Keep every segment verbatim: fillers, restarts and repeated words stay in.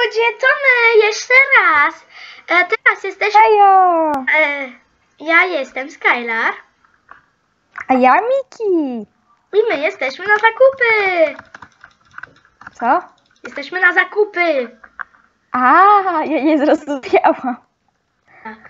ludzie, to my jeszcze raz. E, teraz jesteśmy... Hejo! E, ja jestem Skylar. A ja Miki. I my jesteśmy na zakupy. Co? Jesteśmy na zakupy. A, ja nie zrozumiałam. Tak.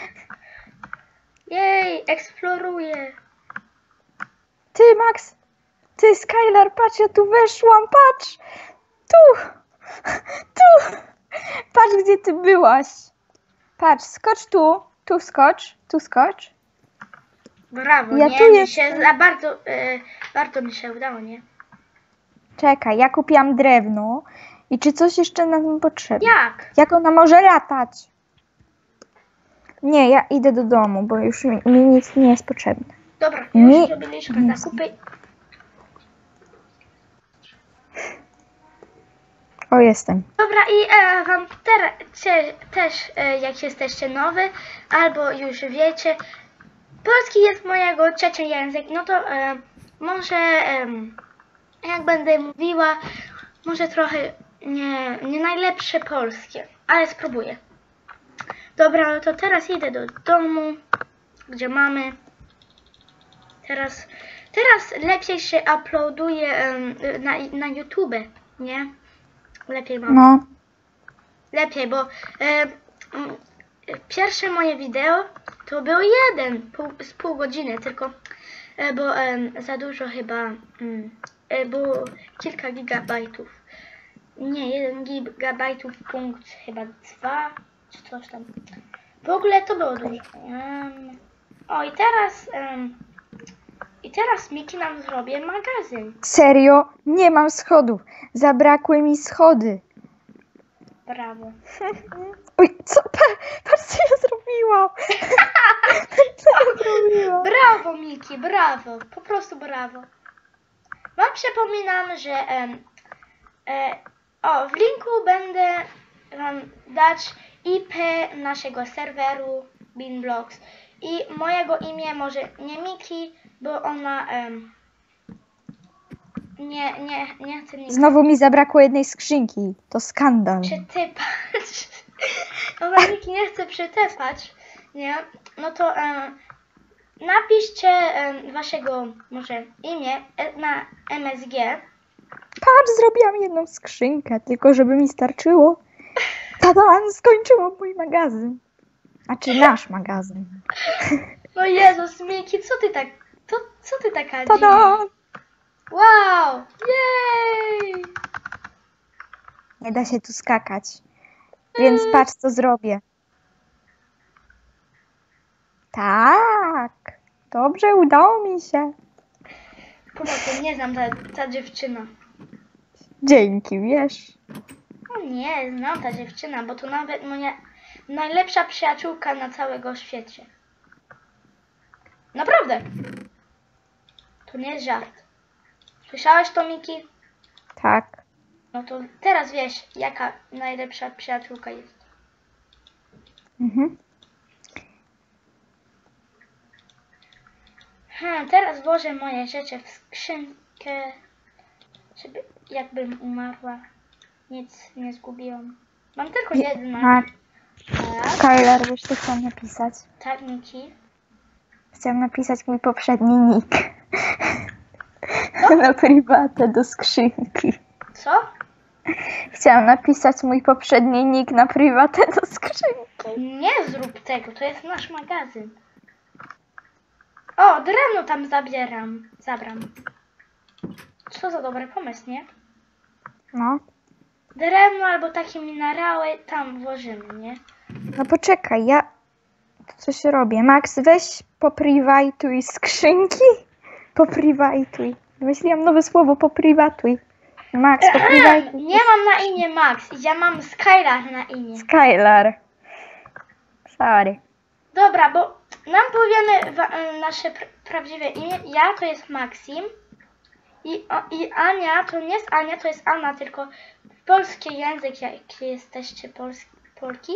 Jej, eksploruję. Ty, Max. Ty, Skylar, patrz, ja tu weszłam, patrz. Tu. Tu. Patrz, gdzie ty byłaś. Patrz, skocz tu. Tu skocz. Tu skocz. Brawo, Ja nie? tu Mi jestem. się za bardzo, e, bardzo mi się udało, nie? Czekaj, ja kupiłam drewno. I czy coś jeszcze nam potrzebne? Jak? Jak ona może latać? Nie, ja idę do domu, bo już mi, mi nic nie jest potrzebne. Dobra, już Nie. zrobiliśmy Nie. zakupy. O, jestem. Dobra, i e, wam teraz cie, też, e, jak jesteście nowy, albo już wiecie, polski jest mojego trzeci język, no to e, może, e, jak będę mówiła, może trochę nie, nie najlepsze polskie, ale spróbuję. Dobra, no to teraz idę do domu, gdzie mamy. Teraz, teraz lepiej się uploaduje e, na, na YouTube, nie? Lepiej mam. No. Lepiej, bo e, mm, pierwsze moje wideo to był jeden pół, z pół godziny, tylko e, bo e, za dużo chyba mm, e, było kilka gigabajtów. Nie, jeden gigabajtów punkt chyba dwa, czy coś tam. W ogóle to było dużo. Um, o i teraz um, i teraz Miki nam zrobię magazyn. Serio? Nie mam schodów. Zabrakły mi schody. Brawo. Oj, co? Pa, patrz, co ja zrobiłam. Co ja zrobiłam? Brawo, Miki, brawo, po prostu brawo. Wam przypominam, że em, e, o, w linku będę wam dać I P naszego serweru Beanblocks i mojego imię może nie Miki, bo ona em, nie, nie, nie chce mi Znowu mi zabrakło jednej skrzynki. To skandal. przytypać. Ona Miki nie chce przytypać, nie? No to em, napiszcie em, waszego może imię e, na M S G. Patrz, zrobiłam jedną skrzynkę, tylko żeby mi starczyło. Tada, skończyło mój magazyn. A czy nasz magazyn. No Jezus, Miki, co ty tak, to, co ty taka Tada! dziwna? Wow, jej! Nie da się tu skakać. Więc patrz, co zrobię. Tak. Dobrze, udało mi się. Pomocy, nie znam ta, ta dziewczyna. Dzięki, wiesz. No nie, znam ta dziewczyna, bo to nawet moja najlepsza przyjaciółka na całego świecie. Naprawdę. To nie jest żart. Słyszałeś to, Miki? Tak. No to teraz wiesz, jaka najlepsza przyjaciółka jest. Mhm. Hmm, teraz włożę moje rzeczy w skrzynkę, żeby jakbym umarła, nic nie zgubiłam. Mam tylko jeden Ma- mark. Tak, Skylar, wiesz, co chciałam napisać? tak, Miki. Chciałam napisać mój poprzedni nick. Na prywatę do skrzynki. Co? Chciałam napisać mój poprzedni nick na prywatę do skrzynki. Nie zrób tego, to jest nasz magazyn. O, drewno tam zabieram, zabram. Co za dobry pomysł, nie? No. Drewno albo takie minerały tam włożymy, nie? No poczekaj, ja coś robię. Max, weź poprywatuj skrzynki. Poprywatuj. Wymyśliłam nowe słowo, poprywatuj. Max, poprywatuj. Nie mam na imię Max, ja mam Skylar na imię. Skylar. Sorry. Dobra, bo nam powiemy wa- nasze pr- prawdziwe imię. Ja to jest Maxim i, o, i Ania to nie jest Ania, to jest Anna, tylko polski język, jak jesteście Polski, Polki.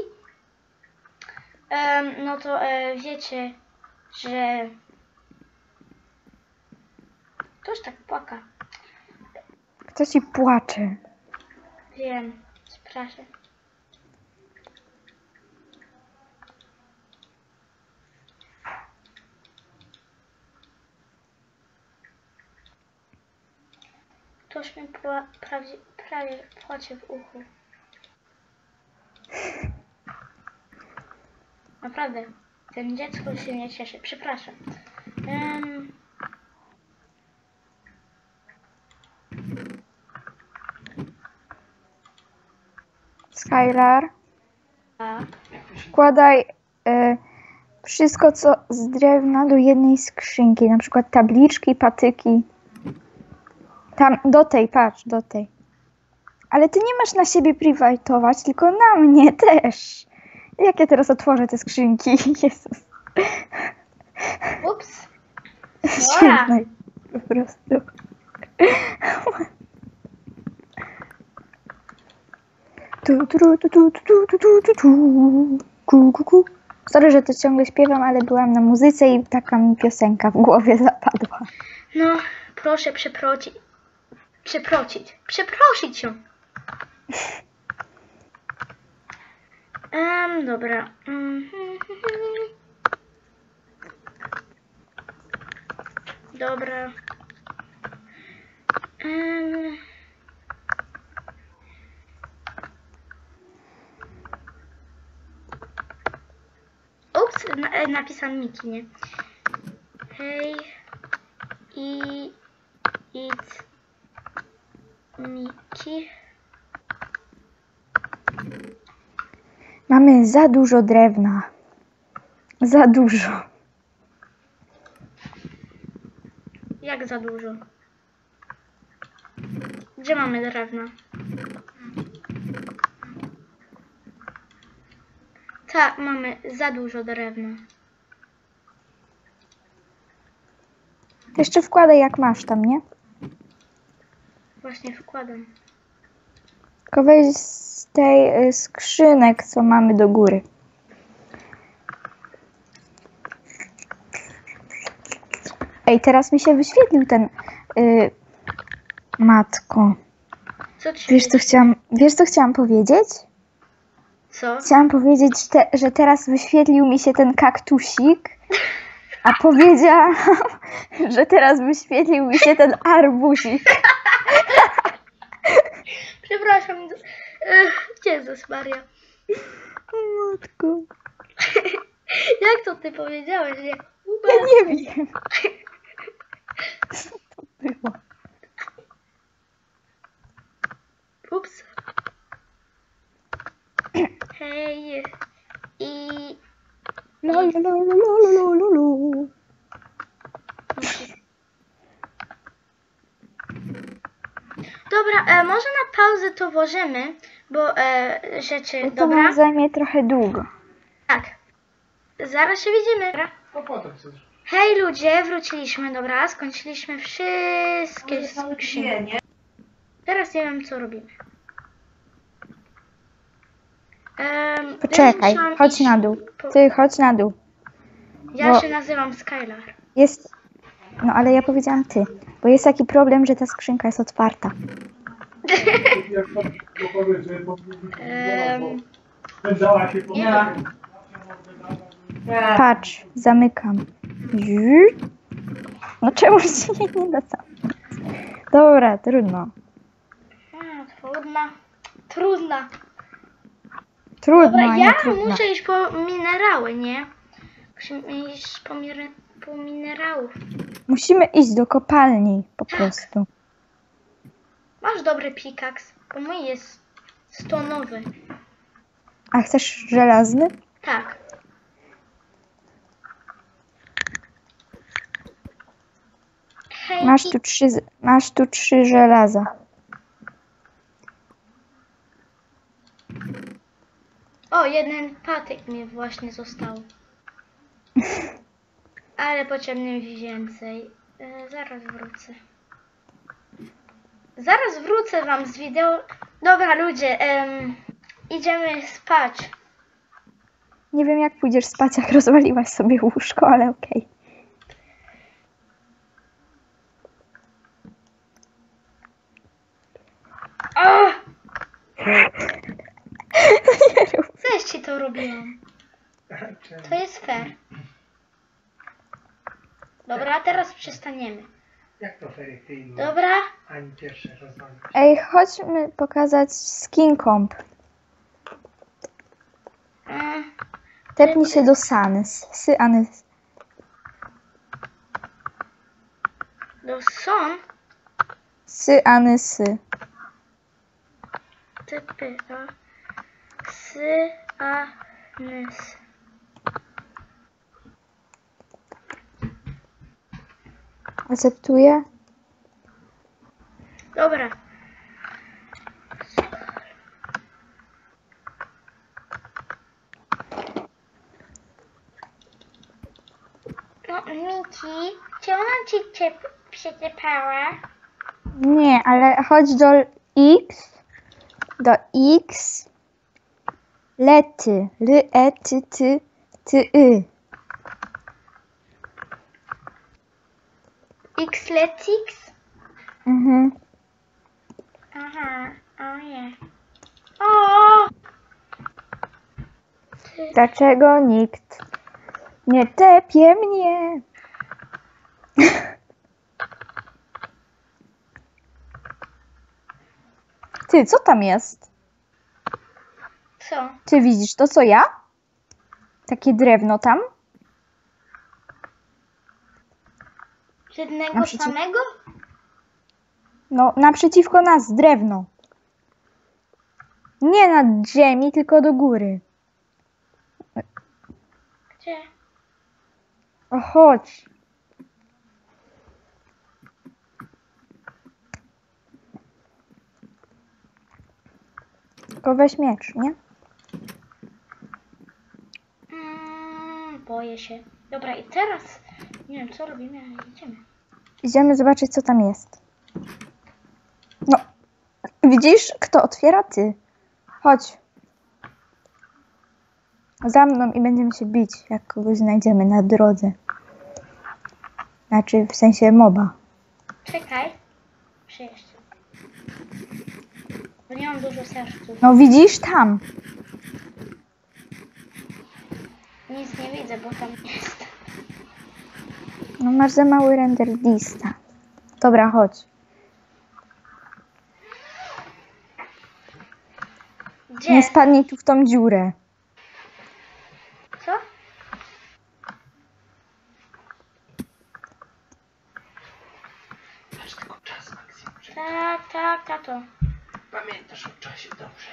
Em, no to e, wiecie, że ktoś tak płaka. Kto ci płacze? Wiem, przepraszam. Coś mi pra, prawie, prawie płacze w uchu. Naprawdę, ten dziecko się nie cieszy. Przepraszam. Um, Skylar, a, wkładaj e, wszystko co z drewna do jednej skrzynki, na przykład tabliczki, patyki. Tam, do tej, patrz, do tej. Ale ty nie masz na siebie privatować, tylko na mnie też. Jak ja teraz otworzę te skrzynki? Jezus. ups. Świetne. Po prostu. Tu, tu, tu, tu, tu, tu, tu, tu, tu, tu. Ku, ku, ku. Sorry, że to ciągle śpiewam, ale byłam na muzyce i taka mi piosenka w głowie zapadła. No, proszę przeprosić. Przeprosić. Przeprosić ją. Um, dobra. Mhm. Dobra. Um. Ups, na, napisałam Miki, nie? Hej. I... It's... Miki. Mamy za dużo drewna. Za dużo. Jak za dużo? Gdzie mamy drewno? Tak, mamy za dużo drewna. Jeszcze wkładaj jak masz tam, nie? Właśnie wkładam. Tylko weź z tej y, skrzynek, co mamy do góry. Ej, teraz mi się wyświetlił ten... Y, matko. Co ci Wiesz co, chciałam, wiesz, co chciałam powiedzieć? Co? Chciałam powiedzieć, te, że teraz wyświetlił mi się ten kaktusik, a powiedziałam, że teraz wyświetlił mi się ten arbuzik. Przepraszam. Ech, Jezus Maria. Matko. Jak to ty powiedziałeś? Nie? Ja nie wiem. Co to było? Ups. Hej. I... La, la, la, la, la, la, la, la. Dobra, e, może na pauzę to włożymy, bo e, rzeczy... No to Dobra? nam zajmie trochę długo. Tak. Zaraz się widzimy. Dobra? No potem chcesz. Hej ludzie, wróciliśmy, dobra, skończyliśmy wszystkie skrzynki. Teraz nie wiem co robimy. Um, Poczekaj, chodź na dół. Ty, chodź na dół. Ja bo- się nazywam Skylar. Jest... No ale ja powiedziałam ty, bo jest taki problem, że ta skrzynka jest otwarta. Jak to powiedz, że Em, spędzała się po Nie. Patrz, zamykam. Ziu. No czemu się nie da zamknąć? Dobra, trudno. hmm, trudna. Trudna. Trudno, Dobra, nie ja trudno. muszę iść po minerały, nie? Musimy iść po, mir po minerałów. Musimy iść do kopalni po prostu. Masz dobry pikaks, bo mój jest stonowy. A chcesz żelazny? Tak. Hej, Masz i- tu trzy, z- masz tu trzy żelaza. O, jeden patyk mi właśnie został. Ale potrzebny mi więcej. E, zaraz wrócę. Zaraz wrócę wam z wideo. Dobra ludzie, em, idziemy spać. Nie wiem jak pójdziesz spać, jak rozwaliłaś sobie łóżko, ale okej. O! Nie rób. Też ci to robiłam. To jest fair. Dobra, teraz przestaniemy. Jak to ferytyjnie? Dobra, Ani pierwszy rozwalił. Ej, chodźmy pokazać skin comp. Mm, Tepnij się do Sanys. Sy Anys. do son. Sy Anysy. Typy a sy a nys. Akceptuję? Dobra. No, Miki, czy ona ci ciep przytypała? Nie, ale chodź do X. Do X. Lety. Ry, e, ty, ty, ty, y. Xletix? Mhm. Aha, o nie. O! Dlaczego nikt nie tepie mnie? Ty, co tam jest? Co? Czy widzisz to, co ja? Takie drewno tam? Jednego Naprzeciw- samego? No, naprzeciwko nas drewno. Nie nad ziemi, tylko do góry. Gdzie? O, chodź. Tylko weź miecz, nie? Mm, boję się. Dobra, i teraz nie wiem, co robimy, ale idziemy. Idziemy zobaczyć, co tam jest. No, widzisz, kto otwiera? Ty. Chodź. Za mną i będziemy się bić, jak kogoś znajdziemy na drodze. Znaczy, w sensie moba. Czekaj. Przyjść. Bo nie mam dużo serców. No widzisz, tam. Nic nie widzę, bo tam jest. No masz za mały render dista. Dobra, chodź. Gdzie? Nie spadnij tu w tą dziurę. Co? Masz tylko czas, Maksim. że Tak, tak, tato. Pamiętasz o czasie, dobrze.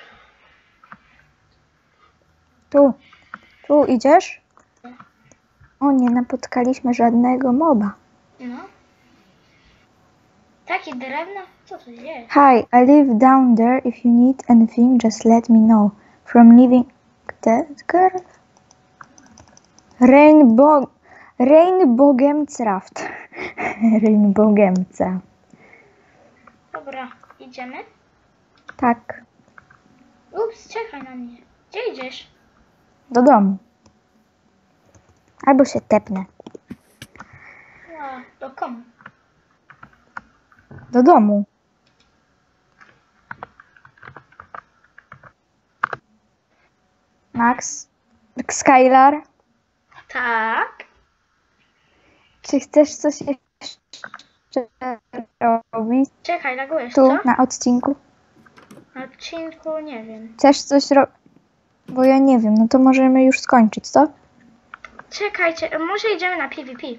Tu. Tu idziesz? O, nie napotkaliśmy żadnego moba. No. Takie drewno? Co to jest? Hi, I live down there. If you need anything, just let me know. From living that girl? Rainbow... Rainbowgemcraft. Rainbowgemca. Dobra, idziemy? Tak, Ups, czekaj na mnie. Gdzie idziesz? do domu. Albo się tepnę. A, do komu? Do domu. Max? Skylar? Tak. Czy chcesz coś jeszcze robić Czekaj, lagujesz, tu co? na odcinku? Na odcinku nie wiem. Chcesz coś robić? Bo ja nie wiem, no to możemy już skończyć, co? Czekajcie, może idziemy na PvP.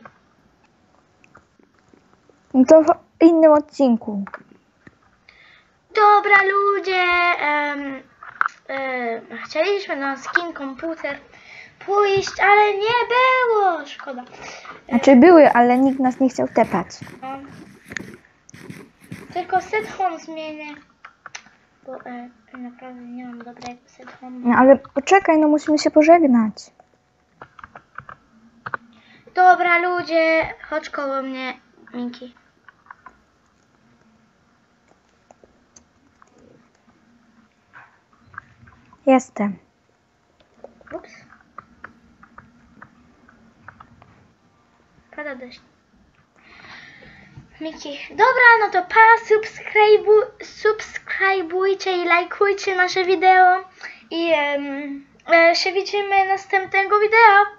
No to w innym odcinku. Dobra ludzie, em, em, chcieliśmy na skin komputer pójść, ale nie było, szkoda. Znaczy były, ale nikt nas nie chciał tepać. No. Tylko set home zmienię, bo e, naprawdę nie mam dobrego set home. No ale poczekaj, no musimy się pożegnać. Dobra ludzie, chodź koło mnie, Miki. Jestem. Ups. Pada deszcz. Miki. Dobra, no to pa, subskrybu, subskrybujcie i lajkujcie nasze wideo. I em, e, się widzimy następnego wideo.